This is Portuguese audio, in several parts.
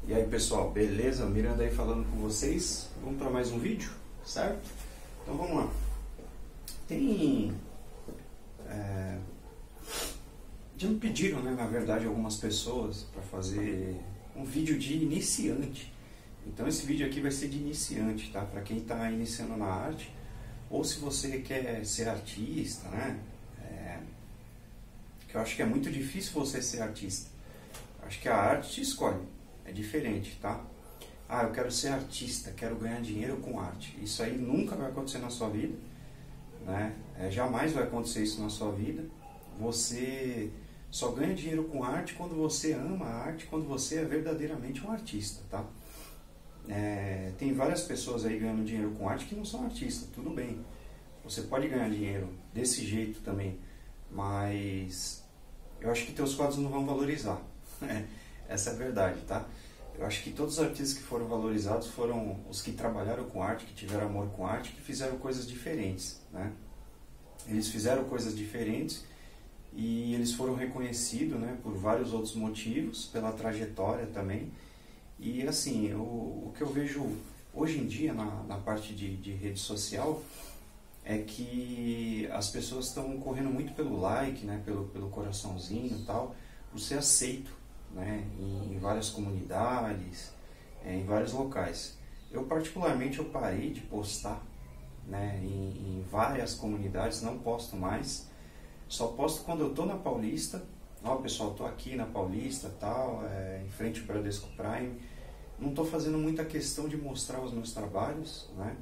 E aí pessoal, beleza? Miranda aí falando com vocês. Vamos para mais um vídeo, certo? Então vamos lá. Já me pediram, né, na verdade, algumas pessoas para fazer um vídeo de iniciante. Então esse vídeo aqui vai ser de iniciante, tá? Para quem está iniciando na arte, ou se você quer ser artista, né? Que eu acho que é muito difícil você ser artista. Acho que a arte te escolhe, é diferente, tá? Ah, eu quero ser artista, quero ganhar dinheiro com arte. Isso aí nunca vai acontecer na sua vida, né? Jamais vai acontecer isso na sua vida. Você só ganha dinheiro com arte quando você ama a arte, quando você é verdadeiramente um artista, tá? Tem várias pessoas aí ganhando dinheiro com arte que não são artistas, tudo bem. Você pode ganhar dinheiro desse jeito também, mas eu acho que teus quadros não vão valorizar. Essa é a verdade, tá? Eu acho que todos os artistas que foram valorizados foram os que trabalharam com arte, que tiveram amor com arte, que fizeram coisas diferentes, né? Eles fizeram coisas diferentes e eles foram reconhecidos, né, por vários outros motivos, pela trajetória também. E assim, o que eu vejo hoje em dia na parte de rede social é que as pessoas estão correndo muito pelo like, né, pelo coraçãozinho e tal, por ser aceito, né, em várias comunidades, em vários locais. Eu particularmente eu parei de postar, né, em várias comunidades, não posto mais, só posto quando eu estou na Paulista. Ó, pessoal, estou aqui na Paulista, tal, em frente ao Bradesco Prime. Não estou fazendo muita questão de mostrar os meus trabalhos, né?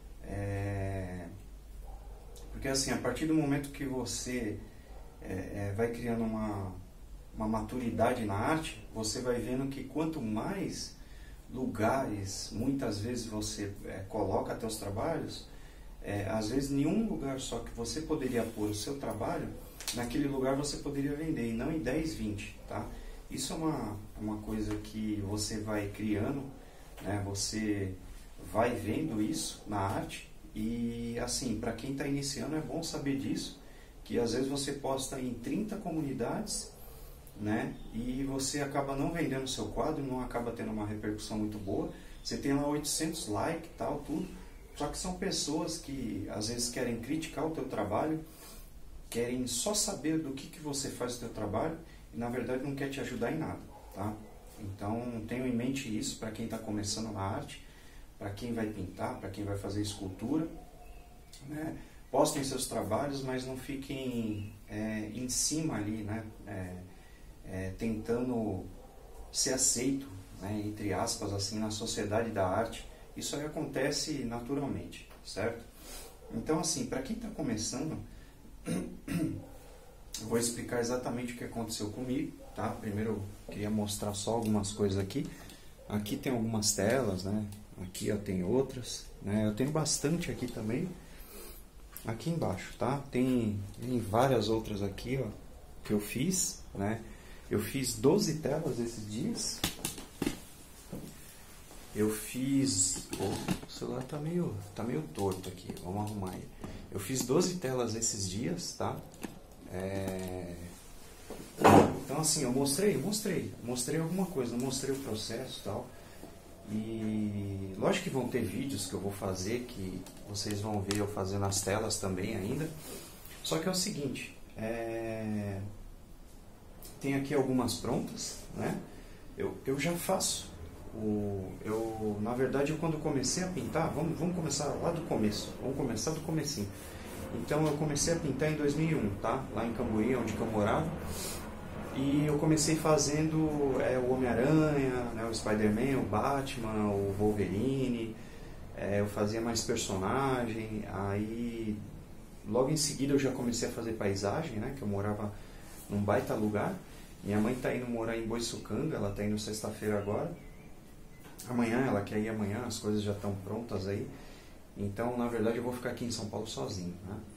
Porque assim, a partir do momento que você vai criando uma maturidade na arte, você vai vendo que quanto mais lugares, muitas vezes você coloca teus trabalhos, às vezes nenhum lugar só que você poderia pôr o seu trabalho, naquele lugar você poderia vender, e não em 10, 20, tá? Isso é uma coisa que você vai criando, né? Você vai vendo isso na arte, e assim, para quem está iniciando é bom saber disso, que às vezes você posta em 30 comunidades, né? E você acaba não vendendo o seu quadro, não acaba tendo uma repercussão muito boa, você tem lá 800 likes e tal, tudo, só que são pessoas que às vezes querem criticar o teu trabalho, querem só saber do que você faz o teu trabalho e na verdade não quer te ajudar em nada, tá? Então tenham em mente isso para quem está começando na arte, para quem vai pintar, para quem vai fazer escultura, né? Postem seus trabalhos, mas não fiquem em cima ali, né? Tentando ser aceito, né? Entre aspas, assim, na sociedade da arte. Isso aí acontece naturalmente, certo? Então assim, para quem está começando, eu vou explicar exatamente o que aconteceu comigo, tá? Primeiro eu queria mostrar só algumas coisas aqui. Aqui tem algumas telas, né? Aqui ó, tem outras, né? Eu tenho bastante aqui também. Aqui embaixo, tá? Tem várias outras aqui, ó, que eu fiz, né? Eu fiz 12 telas esses dias. Eu fiz... o celular tá meio torto aqui, vamos arrumar ele. Eu fiz 12 telas esses dias, tá? Então assim, eu mostrei alguma coisa, mostrei o processo e tal. E lógico que vão ter vídeos que eu vou fazer, que vocês vão ver eu fazendo as telas também ainda. Só que é o seguinte, tem aqui algumas prontas, né? Eu já faço. Na verdade, quando comecei a pintar, vamos começar lá do começo, vamos começar do comecinho. Então eu comecei a pintar em 2001, tá? Lá em Camburi, onde que eu morava. E eu comecei fazendo o Homem-Aranha, né? O Spider-Man, o Batman, o Wolverine. Eu fazia mais personagem. Aí logo em seguida eu já comecei a fazer paisagem, né? Que eu morava num baita lugar. Minha mãe tá indo morar em Boiçucanga, ela tá indo sexta-feira agora. Amanhã, ela quer ir amanhã, as coisas já estão prontas aí. Então, na verdade, eu vou ficar aqui em São Paulo sozinho,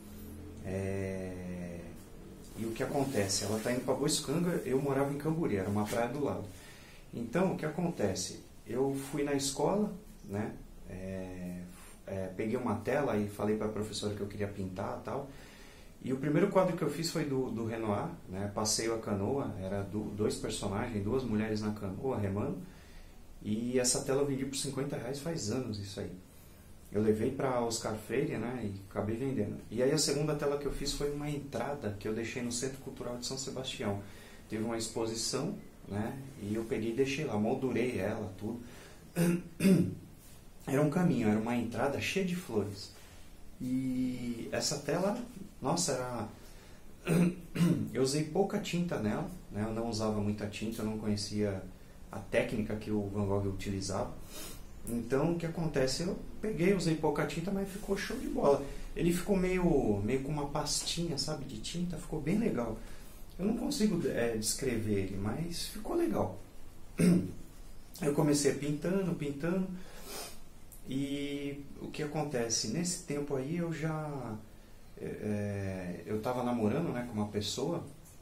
né? E o que acontece? Ela está indo para Boiçucanga, eu morava em Camburi, era uma praia do lado. Então, o que acontece? Eu fui na escola, né? Peguei uma tela e falei para a professora que eu queria pintar e tal. E o primeiro quadro que eu fiz foi do Renoir, né? Passeio a canoa, era dois personagens, duas mulheres na canoa remando. E essa tela eu vendi por R$50 faz anos isso aí. Eu levei para Oscar Freire, né, e acabei vendendo. E aí a segunda tela que eu fiz foi uma entrada que eu deixei no Centro Cultural de São Sebastião. Teve uma exposição, né, e eu peguei e deixei lá, moldurei ela, tudo. Era um caminho, era uma entrada cheia de flores. E essa tela, nossa, era... Eu usei pouca tinta nela, né, eu não usava muita tinta, eu não conhecia a técnica que o Van Gogh utilizava. Então, o que acontece? Eu peguei, usei pouca tinta, mas ficou show de bola. Ele ficou meio com uma pastinha, sabe, de tinta, ficou bem legal. Eu não consigo descrever ele, mas ficou legal. Eu comecei pintando, e o que acontece? Nesse tempo aí eu já... eu estava namorando, né, com uma pessoa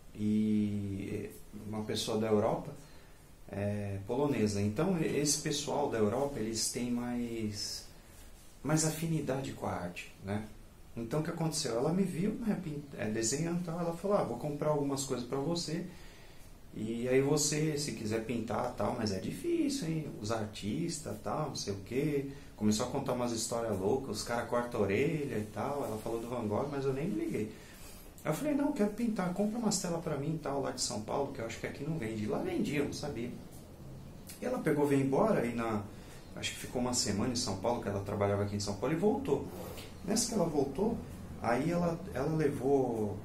da Europa, polonesa. Então esse pessoal da Europa, eles têm mais afinidade com a arte, né? Então o que aconteceu? Ela me viu, né, desenhando e tal, ela falou, vou comprar algumas coisas para você, e aí você, se quiser pintar tal, mas é difícil, hein? Os artistas tal, não sei o que. Começou a contar umas histórias loucas, os caras cortam a orelha e tal. Ela falou do Van Gogh, mas eu nem me liguei. Aí eu falei, não, eu quero pintar, compra umas telas pra mim e tal, lá de São Paulo, que eu acho que aqui não vende. Lá vendia, eu não sabia. E ela pegou, veio embora, e acho que ficou uma semana em São Paulo, que ela trabalhava aqui em São Paulo, e voltou. Nessa que ela voltou, aí ela levou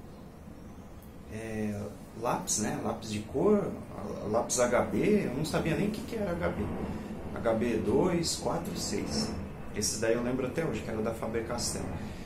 lápis, né? Lápis de cor, lápis HB, eu não sabia nem o que era HB. HB 2, 4 e 6. Esses daí eu lembro até hoje, que era da Faber-Castell.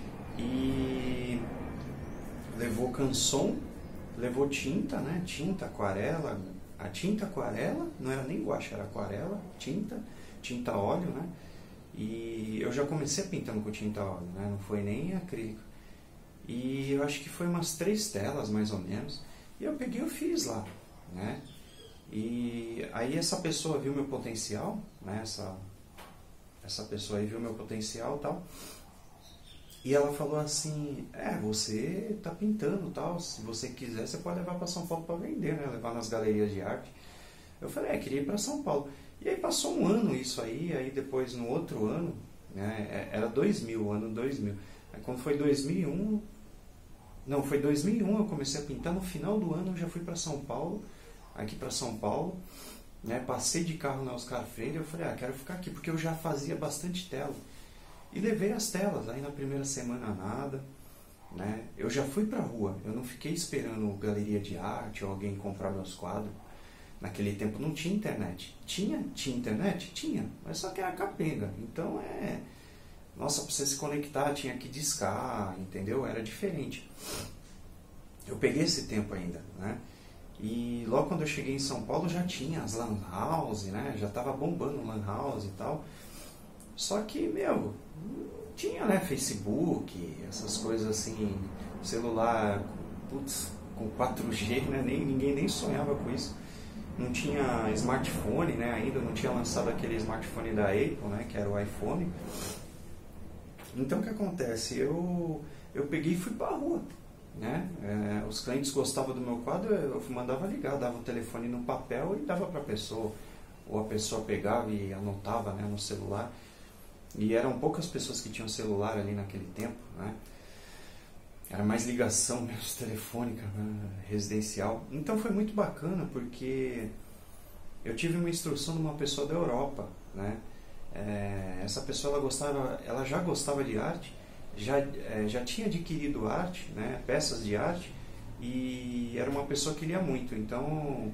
E levou canson, levou tinta, né? Tinta, aquarela. A tinta aquarela, não era nem guache, era aquarela, tinta óleo, né? E eu já comecei pintando com tinta óleo, né? Não foi nem acrílico. E eu acho que foi umas 3 telas, mais ou menos. E eu peguei e fiz lá, né? E aí essa pessoa viu meu potencial, né? Essa pessoa aí viu meu potencial e tal. E ela falou assim, você tá pintando tal, se você quiser você pode levar para São Paulo para vender, né? Levar nas galerias de arte. Eu falei, queria ir para São Paulo. E aí passou um ano isso aí depois no outro ano, né? Era 2000, ano 2000. Aí quando foi 2001, foi 2001 eu comecei a pintar, no final do ano eu já fui para São Paulo, aqui para São Paulo, né? Passei de carro na Oscar Freire, eu falei, quero ficar aqui, porque eu já fazia bastante tela. E levei as telas, aí na primeira semana nada, né? Eu já fui pra rua, eu não fiquei esperando galeria de arte ou alguém comprar meus quadros. Naquele tempo não tinha internet. Tinha internet? Tinha, mas só que era capenga. Então nossa, pra você se conectar tinha que discar, entendeu? Era diferente. Eu peguei esse tempo ainda, né? E logo quando eu cheguei em São Paulo já tinha as lan house, né? Já tava bombando lan house e tal. Só que, tinha, né, Facebook, essas coisas assim, celular, com 4G, né, ninguém nem sonhava com isso. Não tinha smartphone, né, ainda não tinha lançado aquele smartphone da Apple, né, que era o iPhone. Então o que acontece? Eu peguei e fui pra rua, né, os clientes gostavam do meu quadro, eu mandava ligar, dava o telefone no papel e dava pra pessoa, ou a pessoa pegava e anotava, né, no celular. E eram poucas pessoas que tinham celular ali naquele tempo, né? Era mais ligação mesmo telefônica, né? Residencial. Então foi muito bacana porque eu tive uma instrução de uma pessoa da Europa, né? Essa pessoa ela já gostava de arte, já tinha adquirido arte, né? Peças de arte, e era uma pessoa que lia muito. Então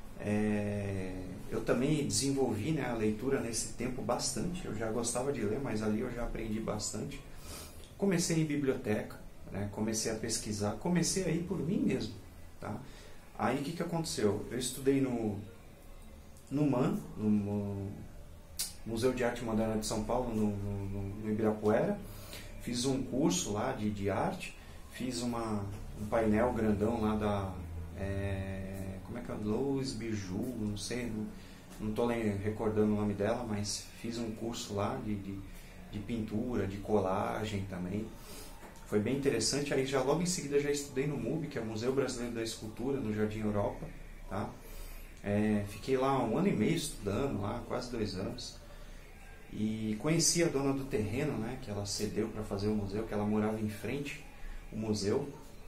eu também desenvolvi, né, a leitura nesse tempo bastante. Eu já gostava de ler, mas ali eu já aprendi bastante. Comecei em biblioteca, né, comecei a pesquisar, comecei a ir por mim mesmo, tá? Aí o que aconteceu? Eu estudei no MAN, no Museu de Arte Moderna de São Paulo, no Ibirapuera. Fiz um curso lá de arte, fiz um painel grandão lá da... como é que é? Louis Bijou, não sei, não estou recordando o nome dela, mas fiz um curso lá de pintura, de colagem também. Foi bem interessante. Aí logo em seguida já estudei no MUB, que é o Museu Brasileiro da Escultura, no Jardim Europa, tá? Fiquei lá 1 ano e meio estudando, lá quase 2 anos. E conheci a dona do terreno, né, que ela cedeu para fazer o museu, que ela morava em frente ao museu.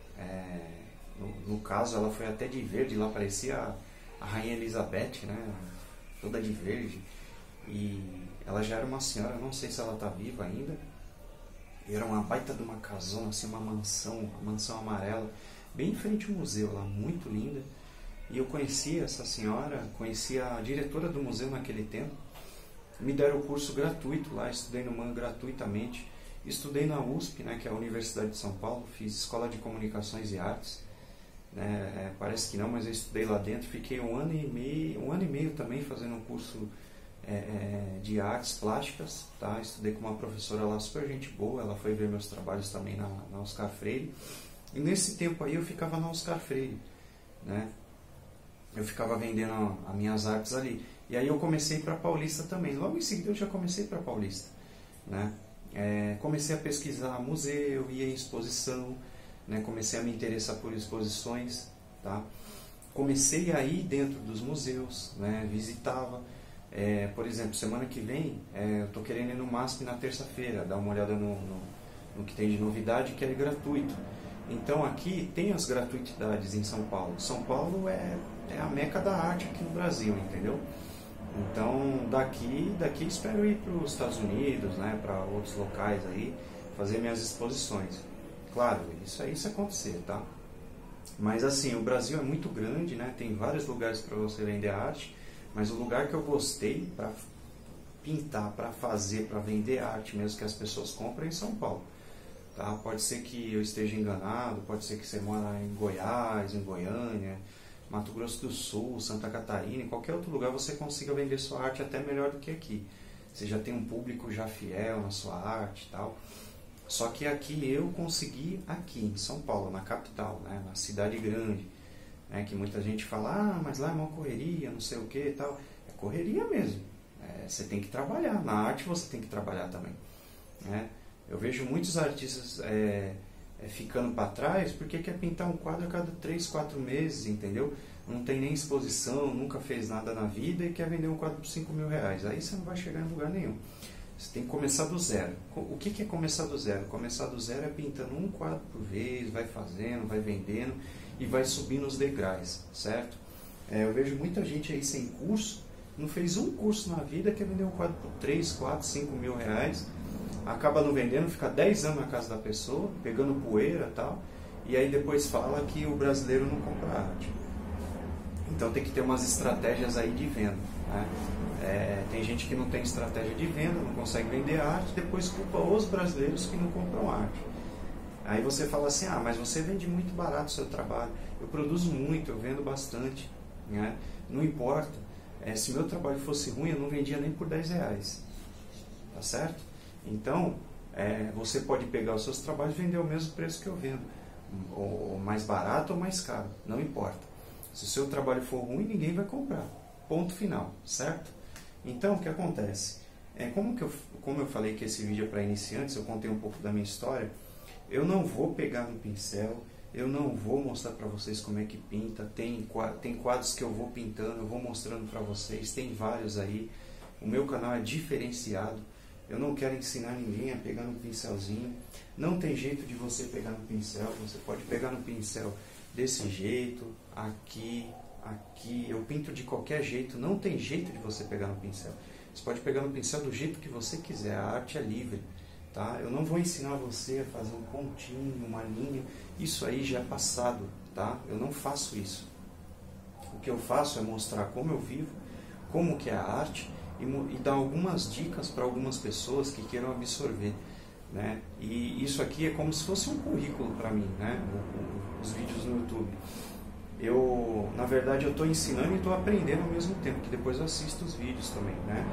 No caso, ela foi até de verde, lá parecia a Rainha Elizabeth, né, toda de verde. E ela já era uma senhora, não sei se ela está viva ainda. E era uma baita de uma casona, assim, uma mansão amarela, bem em frente ao museu, lá, muito linda. E eu conheci essa senhora, conheci a diretora do museu naquele tempo. Me deram o curso gratuito lá, estudei no MAN gratuitamente. Estudei na USP, né, que é a Universidade de São Paulo, fiz Escola de Comunicações e Artes. Parece que não, mas eu estudei lá dentro. Fiquei 1 ano e meio também fazendo um curso de artes plásticas, tá? Estudei com uma professora lá, super gente boa, ela foi ver meus trabalhos também na Oscar Freire. E nesse tempo aí eu ficava na Oscar Freire, né? Eu ficava vendendo as minhas artes ali. E aí eu comecei para Paulista também. Logo em seguida eu já comecei para Paulista, né? Comecei a pesquisar museu, ia em exposição, né? Comecei a me interessar por exposições, tá? Comecei a ir dentro dos museus, né? Visitava. Por exemplo, semana que vem eu estou querendo ir no MASP na terça-feira, dar uma olhada no que tem de novidade, que é gratuito. Então aqui tem as gratuidades em São Paulo. São Paulo é a meca da arte aqui no Brasil, entendeu? Então daqui espero ir para os Estados Unidos, né, para outros locais aí, fazer minhas exposições. Claro, isso aí se acontecer, tá? Mas assim, o Brasil é muito grande, né? Tem vários lugares para você vender arte, mas o lugar que eu gostei para pintar, para fazer, para vender arte mesmo que as pessoas compram é em São Paulo. Tá? Pode ser que eu esteja enganado, pode ser que você mora em Goiás, em Goiânia, Mato Grosso do Sul, Santa Catarina, em qualquer outro lugar você consiga vender sua arte até melhor do que aqui. Você já tem um público já fiel na sua arte e tal. Só que aqui eu consegui aqui em São Paulo, na capital, né, na cidade grande, né, que muita gente fala, mas lá é uma correria, não sei o que e tal. É correria mesmo. Você tem que trabalhar. Na arte você tem que trabalhar também, né? Eu vejo muitos artistas ficando para trás porque quer pintar um quadro a cada 3, 4 meses, entendeu? Não tem nem exposição, nunca fez nada na vida e quer vender um quadro por 5 mil reais. Aí você não vai chegar em lugar nenhum. Você tem que começar do zero. O que é começar do zero? Começar do zero é pintando um quadro por vez, vai fazendo, vai vendendo e vai subindo os degraus, certo? Eu vejo muita gente aí sem curso, não fez um curso na vida, quer vender um quadro por 3, 4, 5 mil reais, acaba não vendendo, fica 10 anos na casa da pessoa, pegando poeira e tal, e aí depois fala que o brasileiro não compra arte. Então tem que ter umas estratégias aí de venda, né? Tem gente que não tem estratégia de venda, não consegue vender arte, depois culpa os brasileiros que não compram arte. Aí você fala assim, mas você vende muito barato o seu trabalho. Eu produzo muito, eu vendo bastante, né? Não importa. Se meu trabalho fosse ruim, eu não vendia nem por 10 reais. Tá certo? Então, você pode pegar os seus trabalhos e vender o mesmo preço que eu vendo. Ou mais barato ou mais caro. Não importa. Se o seu trabalho for ruim, ninguém vai comprar. Ponto final. Certo? Então, o que acontece? Como eu falei que esse vídeo é para iniciantes, eu contei um pouco da minha história. Eu não vou pegar no pincel, eu não vou mostrar para vocês como é que pinta. Tem quadros que eu vou pintando, eu vou mostrando para vocês, tem vários aí. O meu canal é diferenciado, eu não quero ensinar ninguém a pegar no pincelzinho. Não tem jeito de você pegar no pincel, você pode pegar no pincel desse jeito, aqui, eu pinto de qualquer jeito, não tem jeito de você pegar no pincel. Você pode pegar no pincel do jeito que você quiser, a arte é livre. Tá? Eu não vou ensinar você a fazer um pontinho, uma linha, isso aí já é passado, tá? Eu não faço isso. O que eu faço é mostrar como eu vivo, como que é a arte e dar algumas dicas para algumas pessoas que queiram absorver, né? E isso aqui é como se fosse um currículo para mim, né? Os vídeos no YouTube. Na verdade, eu estou ensinando e estou aprendendo ao mesmo tempo, que depois eu assisto os vídeos também, né?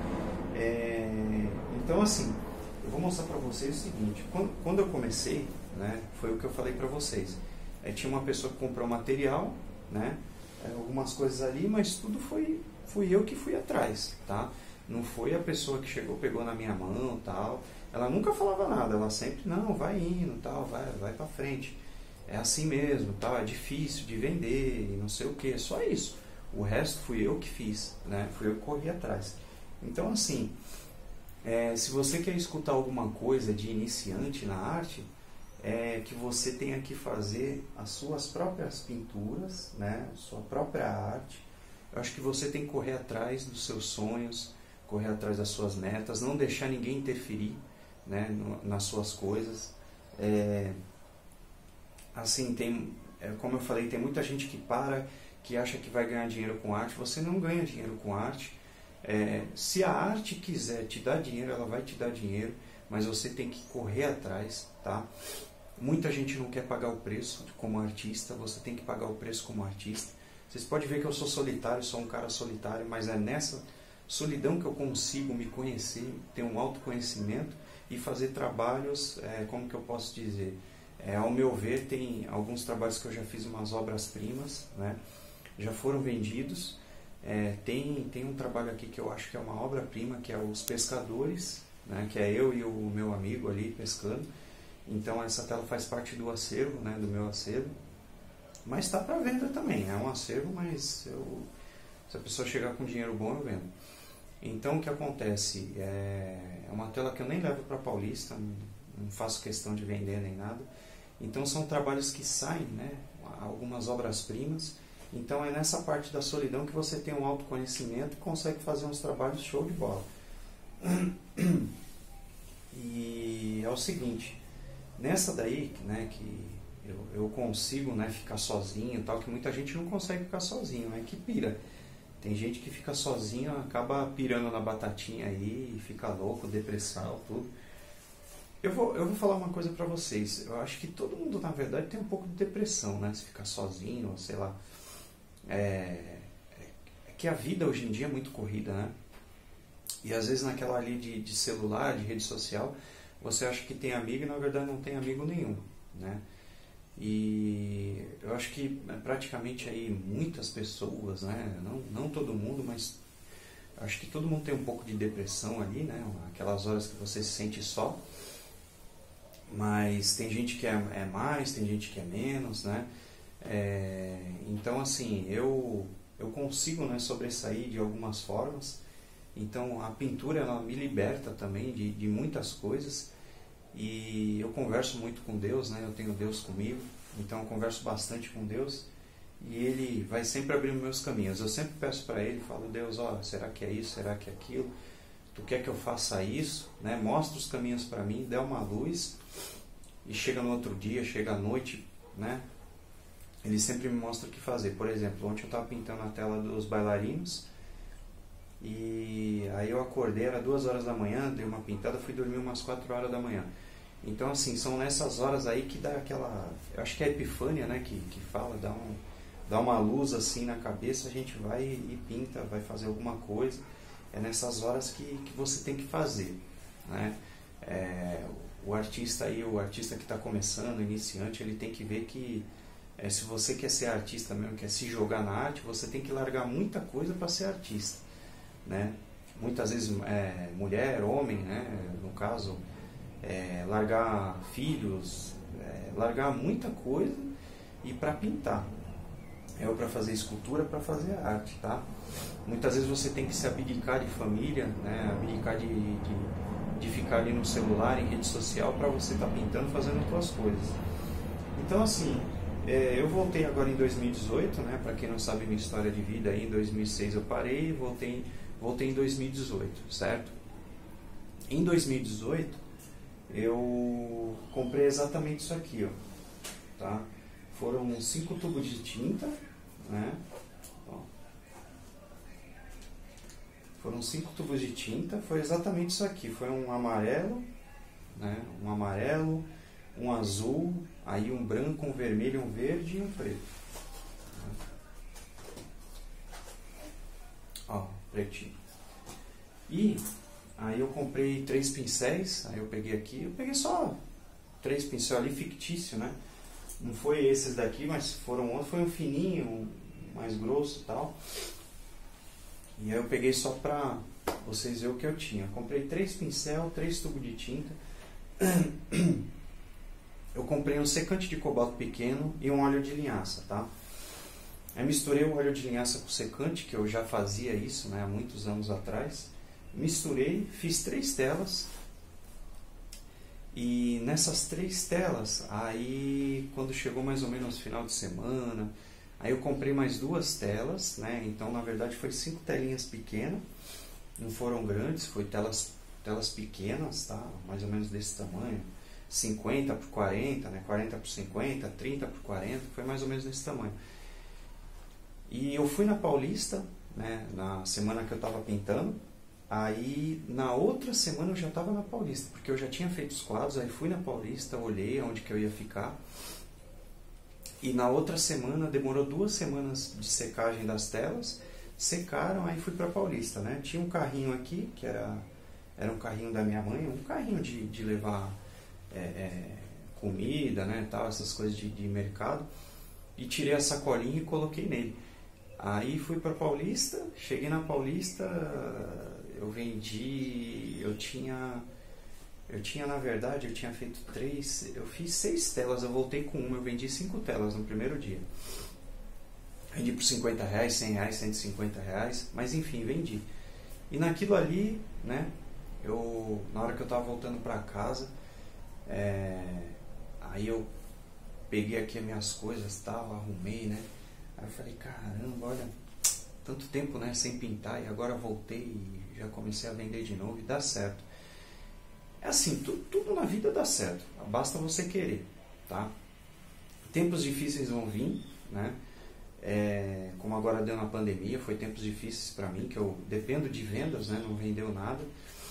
Então, assim, eu vou mostrar para vocês o seguinte, quando eu comecei, né, foi o que eu falei para vocês. Tinha uma pessoa que comprou material, né, algumas coisas ali, mas tudo fui eu que fui atrás, tá? Não foi a pessoa que chegou, pegou na minha mão, tal. Ela nunca falava nada, ela sempre, não, vai indo, tal, vai para frente. É assim mesmo, tal, é difícil de vender, não sei o que, só isso. O resto fui eu que fiz, né? Fui eu que corri atrás. Então, assim, se você quer escutar alguma coisa de iniciante na arte, que você tenha que fazer as suas próprias pinturas, né? Sua própria arte. Eu acho que você tem que correr atrás dos seus sonhos, correr atrás das suas metas, não deixar ninguém interferir, né, nas suas coisas. Assim, como eu falei, tem muita gente que acha que vai ganhar dinheiro com arte. Você não ganha dinheiro com arte. Se a arte quiser te dar dinheiro, ela vai te dar dinheiro, mas você tem que correr atrás, tá? Muita gente não quer pagar o preço como artista, você tem que pagar o preço como artista. Vocês podem ver que eu sou solitário, sou um cara solitário, mas é nessa solidão que eu consigo me conhecer, ter um autoconhecimento e fazer trabalhos, como que eu posso dizer? Ao meu ver, tem alguns trabalhos que eu já fiz, umas obras-primas, né? Já foram vendidos. Tem um trabalho aqui que eu acho que é uma obra-prima, que é Os Pescadores, né? Que é eu e o meu amigo ali pescando. Então essa tela faz parte do acervo, né? Do meu acervo. Mas está para venda também, é um acervo, mas se a pessoa chegar com dinheiro bom, eu vendo. Então o que acontece? É uma tela que eu nem levo para Paulista, não faço questão de vender nem nada. Então são trabalhos que saem, né? Algumas obras-primas. Então é nessa parte da solidão que você tem um autoconhecimento e consegue fazer uns trabalhos show de bola. E é o seguinte, nessa daí, né, que eu consigo, né, ficar sozinho e tal, que muita gente não consegue ficar sozinho, né, que pira. Tem gente que fica sozinho, acaba pirando na batatinha aí, fica louco, depressão, tudo. Eu vou falar uma coisa pra vocês. Eu acho que todo mundo, na verdade, tem um pouco de depressão, né, se ficar sozinho, ou sei lá. Que a vida hoje em dia é muito corrida, né? E às vezes naquela ali de celular, de rede social, você acha que tem amigo e na verdade não tem amigo nenhum, né? E eu acho que praticamente aí muitas pessoas, né? Não todo mundo, mas acho que todo mundo tem um pouco de depressão ali, né? Aquelas horas que você se sente só. Mas tem gente que é mais, tem gente que é menos, né? Então assim, eu consigo, né, sobressair de algumas formas. Então a pintura, ela me liberta também de muitas coisas. E eu converso muito com Deus, né? Eu tenho Deus comigo, então eu converso bastante com Deus. E Ele vai sempre abrir meus caminhos. Eu sempre peço para Ele, falo: Deus, será que é isso? Será que é aquilo? Tu quer que eu faça isso? Né? Mostra os caminhos para mim, dá uma luz. E chega no outro dia, chega à noite, né? Ele sempre me mostra o que fazer. Por exemplo, ontem eu estava pintando a tela dos bailarinos. E aí eu acordei, era 2 horas da manhã, dei uma pintada, fui dormir umas 4 horas da manhã. Então assim, são nessas horas aí que dá aquela, eu acho que é a epifânia, né, que fala, dá uma luz assim na cabeça, a gente vai e pinta, vai fazer alguma coisa. É nessas horas que você tem que fazer, né? O artista que está começando, iniciante, ele tem que ver que se você quer ser artista mesmo, quer se jogar na arte, você tem que largar muita coisa para ser artista, né? Muitas vezes mulher, homem, né? No caso, largar filhos, largar muita coisa e para pintar, ou para fazer escultura, para fazer arte, tá? Muitas vezes você tem que se abdicar de família, né? Abdicar de ficar ali no celular, em rede social, para você estar pintando, fazendo as suas coisas. Então assim, eu voltei agora em 2018, né? Para quem não sabe minha história de vida, aí em 2006 eu parei e voltei em 2018, certo? Em 2018 eu comprei exatamente isso aqui, ó, tá? Foram 5 tubos de tinta, né? Ó. Foram 5 tubos de tinta, foi exatamente isso aqui, foi um amarelo, né? Um amarelo, um azul, aí um branco, um vermelho, um verde e um preto. Ó, pretinho. E aí eu comprei 3 pincéis, aí eu peguei só 3 pincéis ali, fictício, né? Não foi esses daqui, mas foi um fininho, um mais grosso e tal. E aí eu peguei só pra vocês verem o que eu tinha. Eu comprei 3 pincéis, 3 tubos de tinta. Eu comprei um secante de cobalto pequeno e um óleo de linhaça, tá? Aí misturei o óleo de linhaça com secante, que eu já fazia isso, né, há muitos anos atrás. Misturei, fiz 3 telas. E nessas 3 telas, aí quando chegou mais ou menos final de semana, aí eu comprei mais 2 telas, né? Então na verdade foi 5 telinhas pequenas, não foram grandes, foi telas pequenas, tá? Mais ou menos desse tamanho, 50 por 40, né? 40 por 50, 30 por 40, foi mais ou menos desse tamanho. E eu fui na Paulista, né? Na semana que eu estava pintando. Aí, na outra semana eu já estava na Paulista, porque eu já tinha feito os quadros, aí fui na Paulista, olhei onde que eu ia ficar. E na outra semana, demorou 2 semanas de secagem das telas, secaram, aí fui para Paulista, né? Tinha um carrinho aqui, que era um carrinho da minha mãe, um carrinho de levar comida, né, tal, essas coisas de mercado. E tirei a sacolinha e coloquei nele. Aí fui para Paulista, cheguei na Paulista, eu vendi, eu tinha na verdade, eu tinha feito 3, eu fiz 6 telas, eu voltei com uma, eu vendi 5 telas no primeiro dia. Vendi por R$50, R$100, R$150, mas enfim, vendi. E naquilo ali, né, na hora que eu estava voltando para casa, aí eu peguei aqui as minhas coisas, tal, arrumei, né. Aí eu falei, caramba, olha, tanto tempo, né, sem pintar, e agora voltei e já comecei a vender de novo e dá certo. É assim, tudo na vida dá certo, basta você querer, tá? Tempos difíceis vão vir, né? Como agora deu na pandemia, foi tempos difíceis para mim, que eu dependo de vendas, né? Não vendeu nada.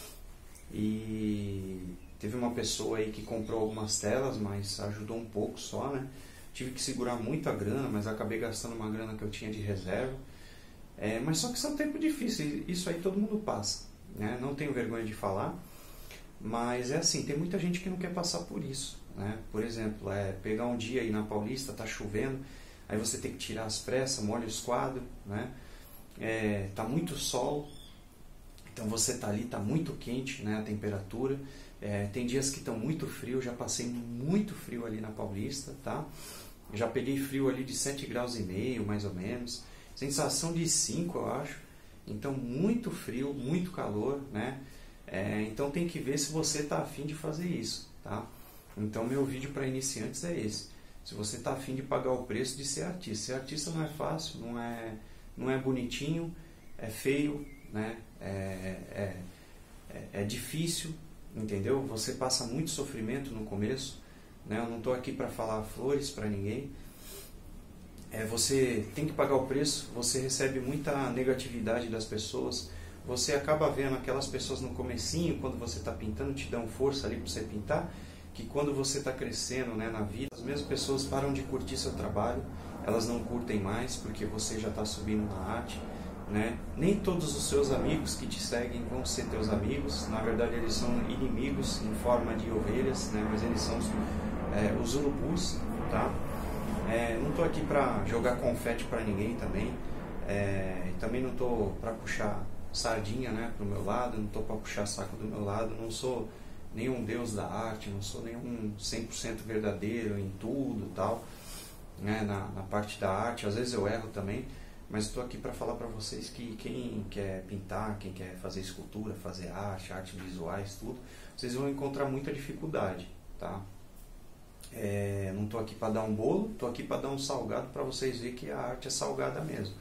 E teve uma pessoa aí que comprou algumas telas, mas ajudou um pouco só, né? Tive que segurar muita grana, mas acabei gastando uma grana que eu tinha de reserva. Mas só que são tempos difíceis, isso aí todo mundo passa, né? Não tenho vergonha de falar, mas é assim, tem muita gente que não quer passar por isso, né? Por exemplo, pegar um dia aí na Paulista, tá chovendo, aí você tem que tirar as pressas, molha os quadros, né? Tá muito sol, então você tá ali, tá muito quente, né, a temperatura. Tem dias que estão muito frio, já passei muito frio ali na Paulista, tá? Já peguei frio ali de 7,5 graus, mais ou menos. Sensação de 5, eu acho. Então, muito frio, muito calor, né? Então, tem que ver se você está afim de fazer isso, tá? Então, meu vídeo para iniciantes é esse. Se você está afim de pagar o preço de ser artista. Ser artista não é fácil, não é bonitinho, é feio, né? É difícil, entendeu? Você passa muito sofrimento no começo, né? Eu não estou aqui para falar flores para ninguém. Você tem que pagar o preço, você recebe muita negatividade das pessoas, você acaba vendo aquelas pessoas no comecinho, quando você está pintando, te dão força ali para você pintar, que quando você está crescendo, né, na vida, as mesmas pessoas param de curtir seu trabalho, elas não curtem mais porque você já está subindo na arte, né? Nem todos os seus amigos que te seguem vão ser teus amigos, na verdade eles são inimigos em forma de ovelhas, né? Mas eles são os urubus, tá? Não estou aqui para jogar confete para ninguém também, também não estou para puxar sardinha, né, para o meu lado, não estou para puxar saco do meu lado, não sou nenhum deus da arte, não sou nenhum 100% verdadeiro em tudo tal, né, na parte da arte, às vezes eu erro também, mas estou aqui para falar para vocês que quem quer pintar, quem quer fazer escultura, fazer arte, artes visuais, tudo, vocês vão encontrar muita dificuldade, tá? Não estou aqui para dar um bolo, estou aqui para dar um salgado para vocês verem que a arte é salgada mesmo.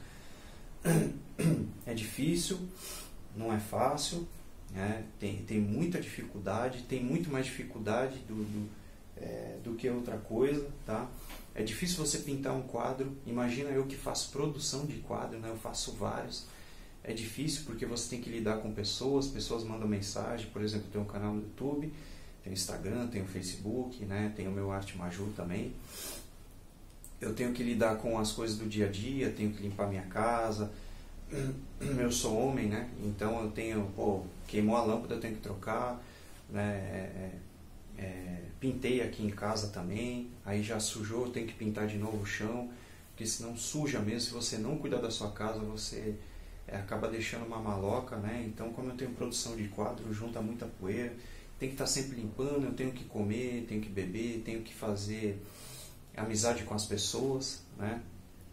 É difícil, não é fácil, né? Tem muita dificuldade, tem muito mais dificuldade do que outra coisa, tá? É difícil você pintar um quadro, imagina eu que faço produção de quadro, né? Eu faço vários. É difícil porque você tem que lidar com pessoas mandam mensagem, por exemplo, eu tenho um canal no YouTube, tem o Instagram, tem o Facebook, né? Tem o meu Arte Maju também. Eu tenho que lidar com as coisas do dia a dia, tenho que limpar minha casa. Eu sou homem, né? Então eu tenho, queimou a lâmpada, eu tenho que trocar, né? Pintei aqui em casa também, aí já sujou, eu tenho que pintar de novo o chão, porque senão suja mesmo. Se você não cuidar da sua casa, você acaba deixando uma maloca, né? Então, como eu tenho produção de quadro, junta muita poeira, tem que estar sempre limpando, eu tenho que comer, tenho que beber, tenho que fazer amizade com as pessoas, né?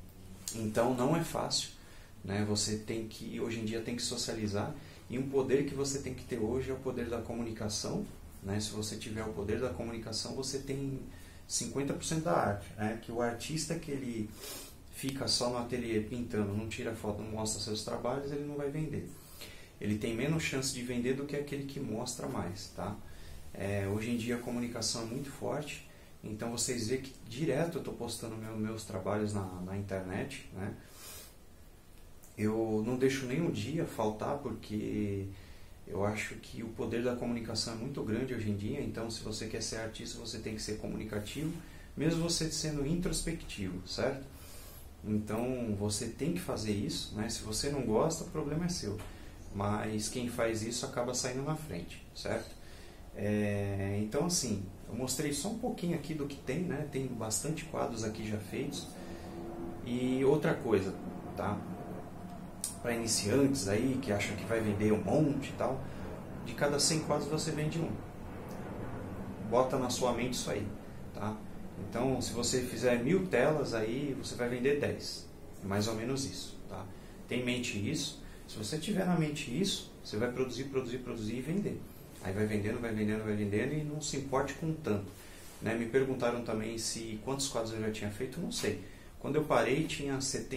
Então não é fácil, né? Você tem que, hoje em dia tem que socializar, e um poder que você tem que ter hoje é o poder da comunicação, né? Se você tiver o poder da comunicação, você tem 50% da arte, né? Que o artista que ele fica só no ateliê pintando, não tira foto, não mostra seus trabalhos, ele não vai vender. Ele tem menos chance de vender do que aquele que mostra mais, tá? Hoje em dia a comunicação é muito forte, então vocês veem que direto eu estou postando meus trabalhos na internet, né? Eu não deixo nenhum dia faltar, porque eu acho que o poder da comunicação é muito grande hoje em dia. Então, se você quer ser artista, você tem que ser comunicativo, mesmo você sendo introspectivo, certo? Então, você tem que fazer isso, né? Se você não gosta, o problema é seu. Mas quem faz isso acaba saindo na frente, certo? Então, assim, eu mostrei só um pouquinho aqui do que tem, né? Tem bastante quadros aqui já feitos. E outra coisa, tá? Para iniciantes aí, que acham que vai vender um monte e tal, de cada 100 quadros você vende um. Bota na sua mente isso aí, tá? Então, se você fizer 1000 telas aí, você vai vender 10. É mais ou menos isso, tá? Tem em mente isso. Se você tiver na mente isso, você vai produzir e vender. Aí vai vendendo e não se importe com tanto, né? Me perguntaram também quantos quadros eu já tinha feito, não sei. Quando eu parei tinha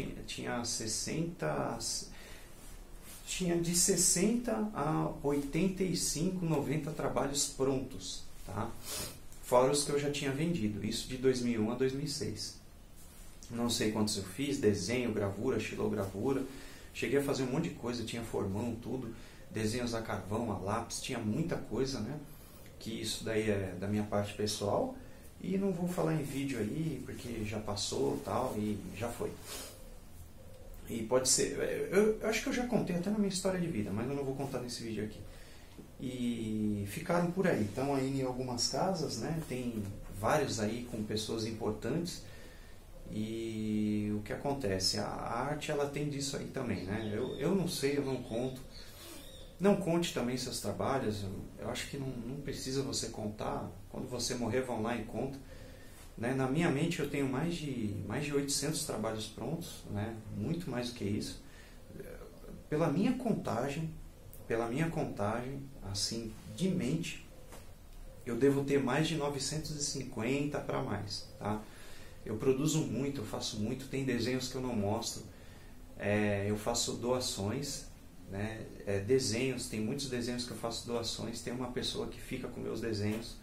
de 60 a 85, 90 trabalhos prontos, tá? Fora os que eu já tinha vendido, isso de 2001 a 2006. Não sei quantos eu fiz, desenho, gravura, xilogravura, cheguei a fazer um monte de coisa, tinha formão, tudo, desenhos a carvão, a lápis, tinha muita coisa, né? Que isso daí é da minha parte pessoal, e não vou falar em vídeo aí, porque já passou tal, e já foi. E pode ser, eu acho que eu já contei até na minha história de vida, mas eu não vou contar nesse vídeo aqui. E ficaram por aí, estão aí em algumas casas, né? Tem vários aí com pessoas importantes. E o que acontece? A arte, ela tem disso aí também, né? Eu não sei, eu não conto. Não conte também seus trabalhos, eu acho que não precisa você contar. Quando você morrer, vão lá e conta. Né? Na minha mente eu tenho mais de 800 trabalhos prontos, né? Muito mais do que isso. Pela minha contagem, assim, de mente, eu devo ter mais de 950 para mais, tá? Eu produzo muito, eu faço muito, tem desenhos que eu não mostro, eu faço doações, né? Desenhos, tem muitos desenhos que eu faço doações, tem uma pessoa que fica com meus desenhos.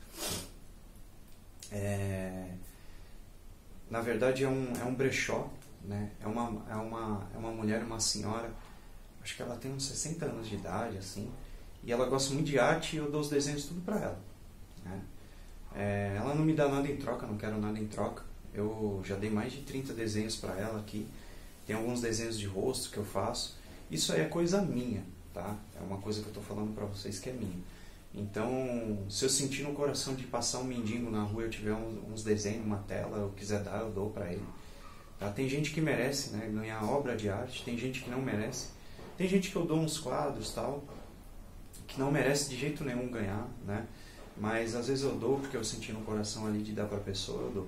Na verdade é um brechó, né? É uma mulher, uma senhora, acho que ela tem uns 60 anos de idade, assim, e ela gosta muito de arte, e eu dou os desenhos tudo para ela, né? Ela não me dá nada em troca, não quero nada em troca. Eu já dei mais de 30 desenhos para ela aqui. Tem alguns desenhos de rosto que eu faço. Isso aí é coisa minha, tá? É uma coisa que eu estou falando para vocês que é minha. Então, se eu sentir no coração de passar um mendigo na rua, eu tiver uns desenhos, uma tela, eu quiser dar, eu dou para ele. Tá? Tem gente que merece, né, ganhar obra de arte, tem gente que não merece. Tem gente que eu dou uns quadros, tal, que não merece de jeito nenhum ganhar, né? Mas às vezes eu dou porque eu senti no coração ali de dar para a pessoa, eu dou.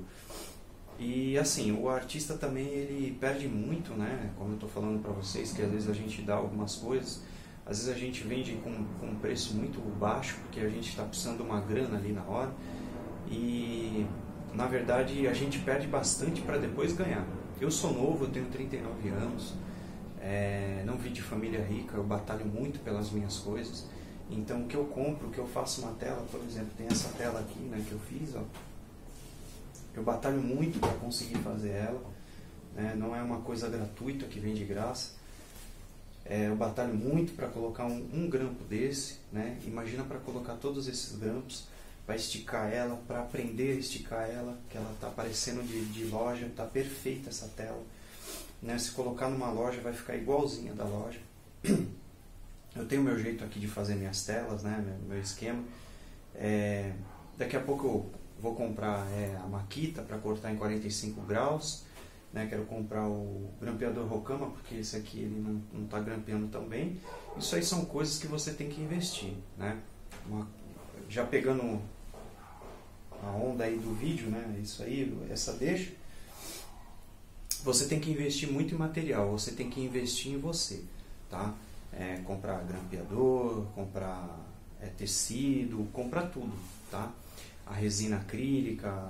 E assim, o artista também, ele perde muito, né? Como eu estou falando para vocês, que às vezes a gente dá algumas coisas, às vezes a gente vende com um preço muito baixo, porque a gente está precisando de uma grana ali na hora, e na verdade a gente perde bastante para depois ganhar. Eu sou novo, eu tenho 39 anos, não vim de família rica, eu batalho muito pelas minhas coisas. Então o que eu compro, o que eu faço uma tela, por exemplo, tem essa tela aqui, né, que eu fiz, ó. Eu batalho muito para conseguir fazer ela, né? Não é uma coisa gratuita que vem de graça. Eu batalho muito para colocar um grampo desse, né? Imagina para colocar todos esses grampos, para esticar ela, para aprender a esticar ela, que ela está parecendo de loja, está perfeita essa tela, né? Se colocar numa loja vai ficar igualzinha da loja. Eu tenho meu jeito aqui de fazer minhas telas, né? Meu esquema. Daqui a pouco eu vou comprar a Makita para cortar em 45 graus, né? Quero comprar o grampeador Rokama, porque esse aqui ele não está grampeando tão bem. Isso aí são coisas que você tem que investir, né? Já pegando a onda aí do vídeo, né? Isso aí, essa deixa. você tem que investir muito em material, você tem que investir em você, tá? Comprar grampeador, comprar tecido, comprar tudo, tá? A resina acrílica,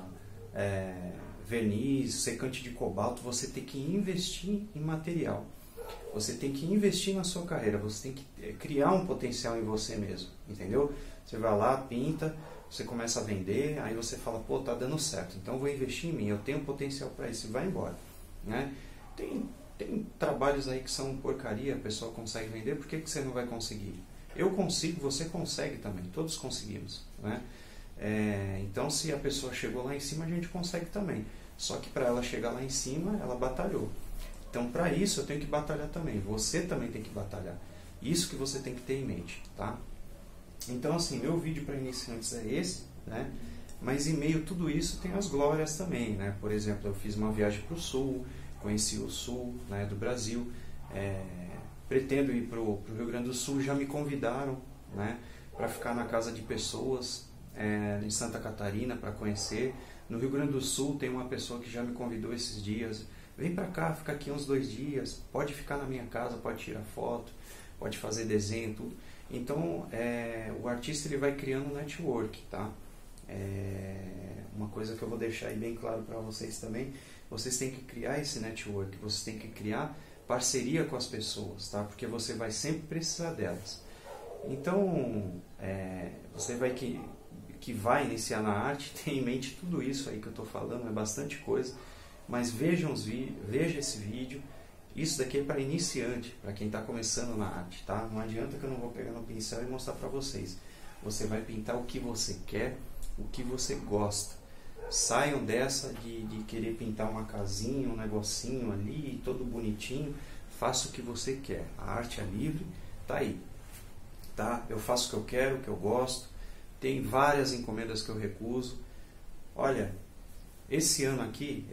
verniz, secante de cobalto, você tem que investir em material. Você tem que investir na sua carreira, você tem que criar um potencial em você mesmo, entendeu? Você vai lá, pinta, você começa a vender, aí você fala, pô, tá dando certo, então eu vou investir em mim, eu tenho potencial para isso, e vai embora, né? Tem trabalhos aí que são porcaria, a pessoa consegue vender, por que você não vai conseguir? Eu consigo, você consegue também, todos conseguimos, né? Então, se a pessoa chegou lá em cima, a gente consegue também. Só que para ela chegar lá em cima, ela batalhou. Então, para isso, eu tenho que batalhar também. Você também tem que batalhar. Isso que você tem que ter em mente, tá? Então, assim, meu vídeo para iniciantes é esse, né? Mas em meio a tudo isso tem as glórias também, né? Por exemplo, eu fiz uma viagem para o sul, conheci o sul, né, do Brasil. Pretendo ir para o Rio Grande do Sul, já me convidaram, né, para ficar na casa de pessoas em Santa Catarina para conhecer. No Rio Grande do Sul tem uma pessoa que já me convidou esses dias, vem para cá, fica aqui uns 2 dias, pode ficar na minha casa, pode tirar foto, pode fazer desenho, tudo. Então o artista ele vai criando network, tá? Uma coisa que eu vou deixar aí bem claro para vocês também, vocês têm que criar esse network, vocês têm que criar parceria com as pessoas, tá? Porque você vai sempre precisar delas. Então, você que vai iniciar na arte, tenha em mente tudo isso aí que eu estou falando, é bastante coisa, mas veja esse vídeo. Isso daqui é para iniciante, para quem está começando na arte, tá? Não adianta que eu não vou pegar no pincel e mostrar para vocês. Você vai pintar o que você quer, o que você gosta. Saiam dessa de querer pintar uma casinha, um negocinho ali, todo bonitinho. Faça o que você quer. A arte é livre, tá aí. Tá? Eu faço o que eu quero, o que eu gosto. Tem várias encomendas que eu recuso. Olha, esse ano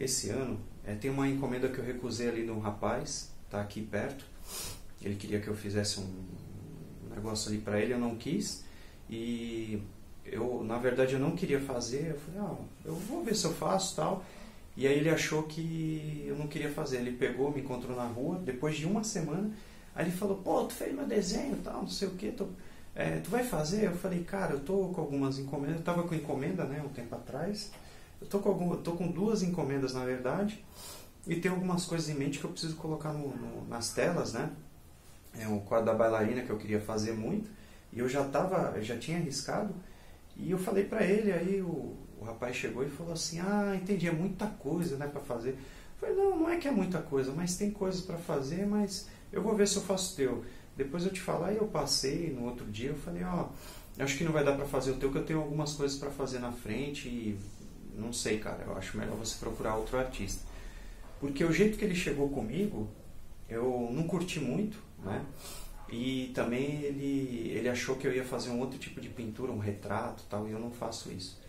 tem uma encomenda que eu recusei ali no rapaz, tá aqui perto. Ele queria que eu fizesse um negócio ali para ele, eu não quis. E na verdade eu não queria fazer. Eu falei, eu vou ver se eu faço, tal. E aí ele achou que eu não queria fazer. Ele pegou, me encontrou na rua, depois de uma semana. Aí ele falou, pô, tu fez meu desenho, tal, não sei o que, tu vai fazer? Eu falei, cara, eu tô com algumas encomendas. Eu tava com encomenda, né, um tempo atrás. Eu tô com 2 encomendas, na verdade. E tem algumas coisas em mente que eu preciso colocar nas telas, né? O quadro da bailarina que eu queria fazer muito. E eu já tinha arriscado. E eu falei pra ele, aí o rapaz chegou e falou assim, entendi, é muita coisa, né, pra fazer. Eu falei, não é que é muita coisa, mas tem coisas pra fazer, mas eu vou ver se eu faço o teu. Depois eu te falar. Aí eu passei, no outro dia eu falei, acho que não vai dar pra fazer o teu, que eu tenho algumas coisas pra fazer na frente e não sei, cara, eu acho melhor você procurar outro artista. Porque o jeito que ele chegou comigo, eu não curti muito, né? E também ele achou que eu ia fazer um outro tipo de pintura, um retrato, tal, e eu não faço isso.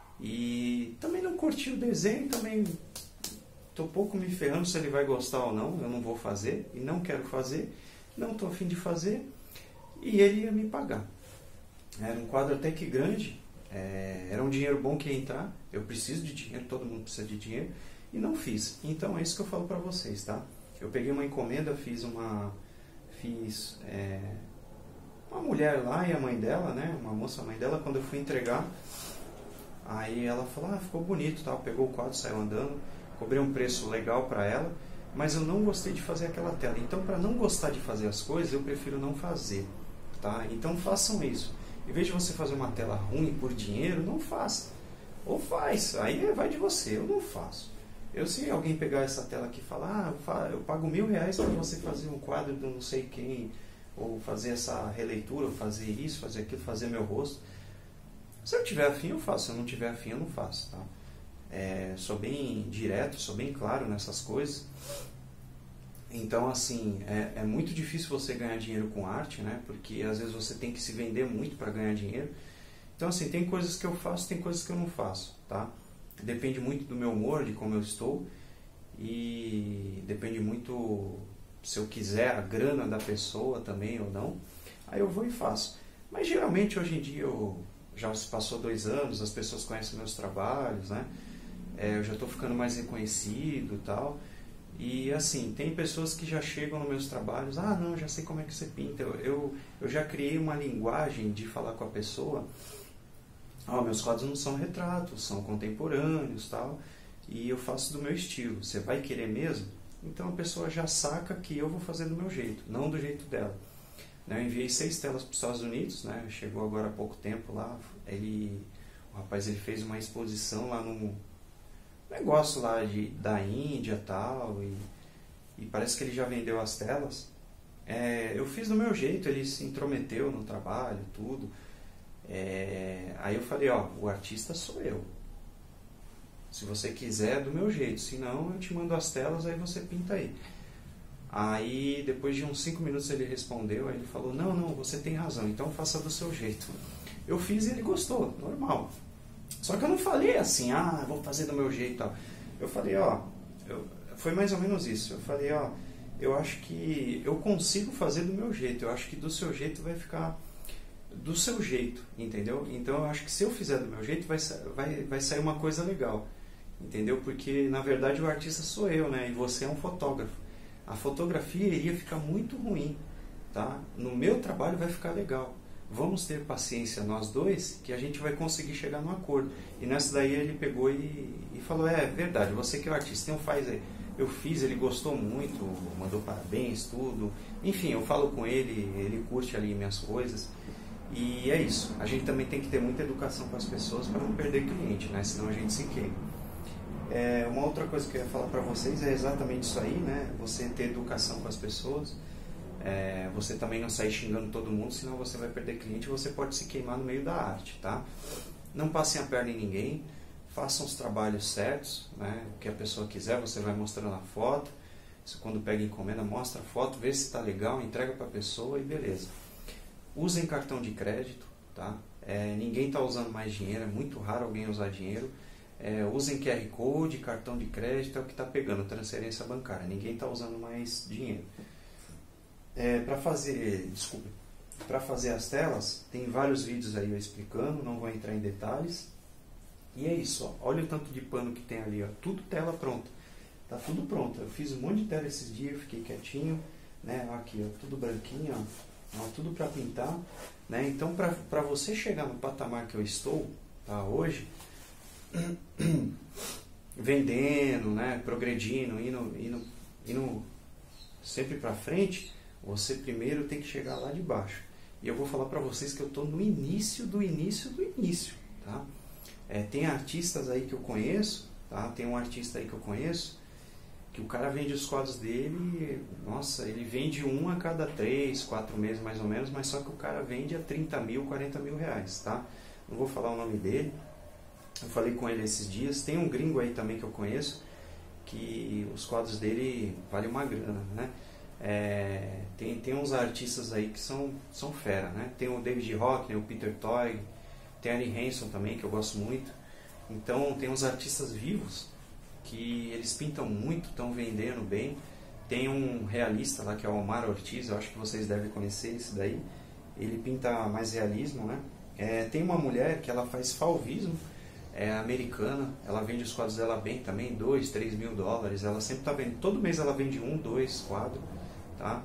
E também não curti o desenho, também estou pouco me ferrando se ele vai gostar ou não. Eu não vou fazer e não quero fazer, não estou a fim de fazer, e ele ia me pagar. Era um quadro até que grande, era um dinheiro bom que ia entrar. Eu preciso de dinheiro, todo mundo precisa de dinheiro, e não fiz. Então é isso que eu falo para vocês, tá? Eu peguei uma encomenda, fiz uma mulher lá e a mãe dela, né, uma moça, a mãe dela, quando eu fui entregar, aí ela falou, ficou bonito, tal, pegou o quadro, saiu andando, cobrei um preço legal para ela, mas eu não gostei de fazer aquela tela. Então, para não gostar de fazer as coisas, eu prefiro não fazer, tá? Então façam isso. Em vez de você fazer uma tela ruim por dinheiro, não faça. Ou faz, aí vai de você, eu não faço. Se alguém pegar essa tela aqui e falar, eu pago R$1.000 para você fazer um quadro de não sei quem, ou fazer essa releitura, ou fazer isso, fazer aquilo, fazer meu rosto. Se eu tiver afim, eu faço. Se eu não tiver afim, eu não faço, tá? Sou bem direto, sou bem claro nessas coisas. Então, assim, é muito difícil você ganhar dinheiro com arte, né? Porque às vezes você tem que se vender muito para ganhar dinheiro. Então, assim, tem coisas que eu faço, tem coisas que eu não faço, tá? Depende muito do meu humor, de como eu estou, e depende muito se eu quiser a grana da pessoa também ou não, aí eu vou e faço. Mas geralmente hoje em dia já se passou 2 anos, as pessoas conhecem meus trabalhos, né? Eu já estou ficando mais reconhecido e tal, E assim, tem pessoas que já chegam nos meus trabalhos, ah, não, já sei como é que você pinta. Eu já criei uma linguagem de falar com a pessoa, meus quadros não são retratos, são contemporâneos, tal, e eu faço do meu estilo. Você vai querer mesmo? Então a pessoa já saca que eu vou fazer do meu jeito, não do jeito dela. Eu enviei 6 telas para os Estados Unidos, né? Chegou agora há pouco tempo lá. O rapaz ele fez uma exposição lá num negócio lá da Índia tal, e parece que ele já vendeu as telas. Eu fiz do meu jeito, ele se intrometeu no trabalho, tudo. Aí eu falei, o artista sou eu. Se você quiser, é do meu jeito. Se não, eu te mando as telas, aí você pinta aí. Aí, depois de uns 5 minutos ele respondeu, aí ele falou, não, você tem razão, então faça do seu jeito. Eu fiz e ele gostou, normal. Só que eu não falei assim, vou fazer do meu jeito e tal. Eu falei, foi mais ou menos isso. Eu falei, eu acho que eu consigo fazer do meu jeito, eu acho que do seu jeito vai ficar do seu jeito, entendeu? Então eu acho que se eu fizer do meu jeito vai sair uma coisa legal, entendeu? Porque na verdade o artista sou eu, né? E você é um fotógrafo. A fotografia iria ficar muito ruim, tá? No meu trabalho vai ficar legal. Vamos ter paciência nós dois, que a gente vai conseguir chegar num acordo. E nessa daí ele pegou e falou, é verdade, você que é o artista, então faz aí. Eu fiz, ele gostou muito, mandou parabéns, tudo. Enfim, eu falo com ele curte ali minhas coisas. E é isso. A gente também tem que ter muita educação com as pessoas para não perder cliente, né? Senão a gente se queima. Uma outra coisa que eu ia falar para vocês é exatamente isso aí, né? Você ter educação com as pessoas, você também não sair xingando todo mundo, senão você vai perder cliente e você pode se queimar no meio da arte, tá? Não passem a perna em ninguém, façam os trabalhos certos, né? O que a pessoa quiser, você vai mostrando a foto, quando pega encomenda, mostra a foto, vê se está legal, entrega para a pessoa e beleza. Usem cartão de crédito, tá? Ninguém está usando mais dinheiro, é muito raro alguém usar dinheiro. Usem QR Code, cartão de crédito, é o que está pegando, transferência bancária. Ninguém está usando mais dinheiro. Para fazer as telas, tem vários vídeos aí eu explicando, não vou entrar em detalhes. E é isso, olha o tanto de pano que tem ali, tudo tela pronta. Tá tudo pronto. Eu fiz um monte de tela esses dias, eu fiquei quietinho, né? Aqui, tudo branquinho, tudo para pintar, né? Então, para você chegar no patamar que eu estou, tá, hoje, vendendo, né, progredindo, indo sempre para frente, você primeiro tem que chegar lá de baixo. E eu vou falar para vocês que eu estou no início do início, tá? Tem artistas aí que eu conheço, tá? Tem um artista aí que eu conheço que o cara vende os quadros dele, nossa, ele vende um a cada 3, 4 meses mais ou menos, mas só que o cara vende a 30 mil, 40 mil reais, tá? Não vou falar o nome dele. Eu falei com ele esses dias. Tem um gringo aí também que eu conheço, que os quadros dele valem uma grana, né? Tem uns artistas aí que são fera, né? Tem o David Hockney, o Peter Toy, tem a Annie Hanson também, que eu gosto muito. Então tem uns artistas vivos que eles pintam muito, estão vendendo bem. Tem um realista lá que é o Omar Ortiz, eu acho que vocês devem conhecer esse daí. Ele pinta mais realismo, né? Tem uma mulher que ela faz fauvismo, americana, ela vende os quadros dela bem também, 2, 3 mil dólares, ela sempre está vendendo, todo mês ela vende 1, 2 quadros, tá?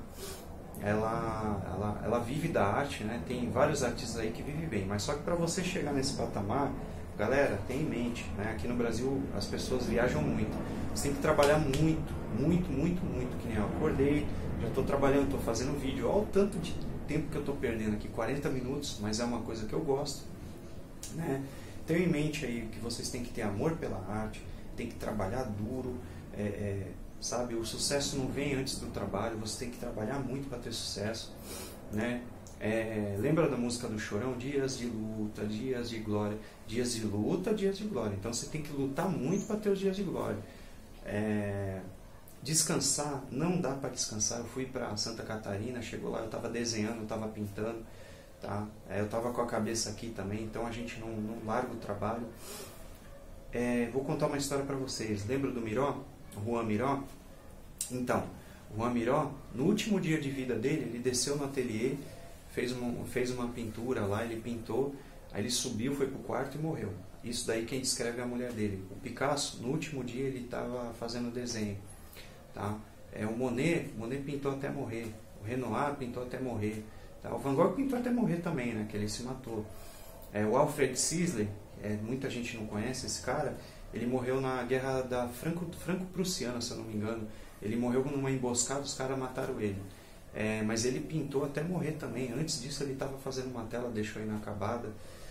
Ela vive da arte, né? Tem vários artistas aí que vivem bem, mas só que para você chegar nesse patamar, galera, tenha em mente, né? Aqui no Brasil as pessoas viajam muito, você tem que trabalhar muito, que nem eu acordei, já estou trabalhando, estou fazendo vídeo, olha o tanto de tempo que eu estou perdendo aqui, 40 minutos, mas é uma coisa que eu gosto, né? Tenham em mente aí que vocês têm que ter amor pela arte, tem que trabalhar duro, sabe? O sucesso não vem antes do trabalho, você tem que trabalhar muito para ter sucesso, né? Lembra da música do Chorão? Dias de luta, dias de glória. Dias de luta, dias de glória. Então você tem que lutar muito para ter os dias de glória. Descansar, não dá para descansar. Eu fui para Santa Catarina, chegou lá, eu estava desenhando, eu estava pintando, tá? Eu estava com a cabeça aqui também, então a gente não larga o trabalho. Vou contar uma história para vocês. Lembra do Miró? Juan Miró? Então, o Juan Miró, no último dia de vida dele, ele desceu no ateliê, fez uma pintura lá, ele pintou, aí ele subiu, foi pro quarto e morreu. Isso daí quem descreve é a mulher dele. O Picasso, no último dia, ele estava fazendo desenho. tá? O Monet pintou até morrer, o Renoir pintou até morrer, tá? O Van Gogh pintou até morrer também, né? Que ele se matou. O Alfred Sisley, muita gente não conhece esse cara, ele morreu na guerra da franco-prussiana, se eu não me engano. Ele morreu numa emboscada, os caras mataram ele. Mas ele pintou até morrer também. Antes disso ele estava fazendo uma tela, deixou inacabada.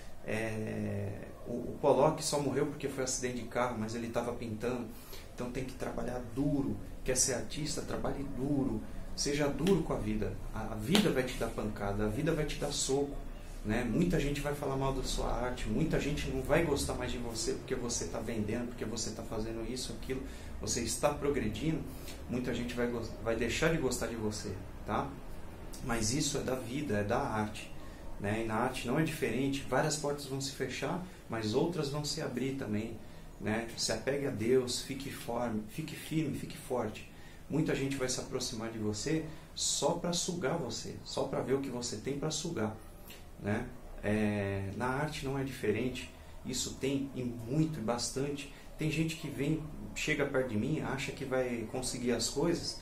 O Pollock só morreu porque foi um acidente de carro, mas ele estava pintando. Então tem que trabalhar duro. Quer ser artista? Trabalhe duro. Seja duro com a vida. A vida vai te dar pancada, a vida vai te dar soco, né? Muita gente vai falar mal da sua arte, muita gente não vai gostar mais de você porque você está vendendo, porque você está fazendo isso, aquilo, você está progredindo. Muita gente vai deixar de gostar de você, tá? Mas isso é da vida, é da arte, né? E na arte não é diferente. Várias portas vão se fechar, mas outras vão se abrir também, né? Se apegue a Deus, fique firme, fique forte. Muita gente vai se aproximar de você só para sugar você, só para ver o que você tem para sugar, né? Na arte não é diferente. Isso tem e muito, e bastante. Tem gente que chega perto de mim, acha que vai conseguir as coisas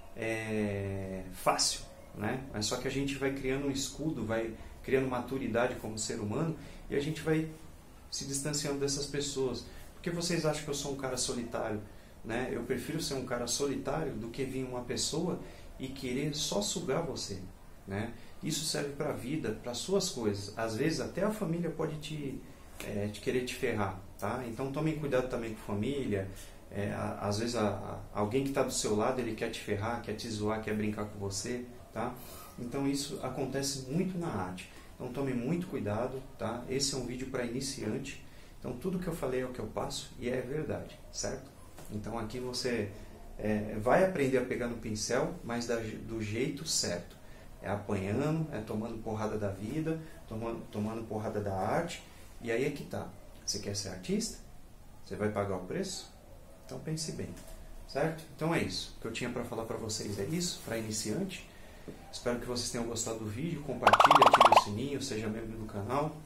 fácil, né? Mas só que a gente vai criando um escudo, vai criando maturidade como ser humano, e a gente vai se distanciando dessas pessoas. Porque vocês acham que eu sou um cara solitário, né? Eu prefiro ser um cara solitário do que vir uma pessoa e querer só sugar você, né? Isso serve para a vida, para suas coisas. Às vezes até a família pode te querer te ferrar, tá? Então tomem cuidado também com a família. Às vezes alguém que está do seu lado, ele quer te ferrar, quer te zoar, quer brincar com você, tá? Então isso acontece muito na arte. Então tome muito cuidado, tá? Esse é um vídeo para iniciante. Então tudo que eu falei é o que eu passo e é verdade, certo? Então aqui você vai aprender a pegar no pincel, mas do jeito certo. Apanhando, tomando porrada da vida, tomando porrada da arte. E aí é que tá. Você quer ser artista? Você vai pagar o preço? Então pense bem, certo? Então é isso. O que eu tinha para falar para vocês é isso, para iniciante. Espero que vocês tenham gostado do vídeo. Compartilhe, ative o sininho, seja membro do canal.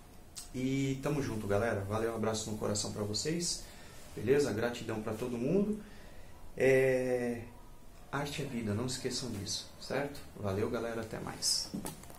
E tamo junto, galera. Valeu, um abraço no coração para vocês. Beleza? Gratidão para todo mundo. Arte é vida, não esqueçam disso, certo? Valeu, galera, até mais.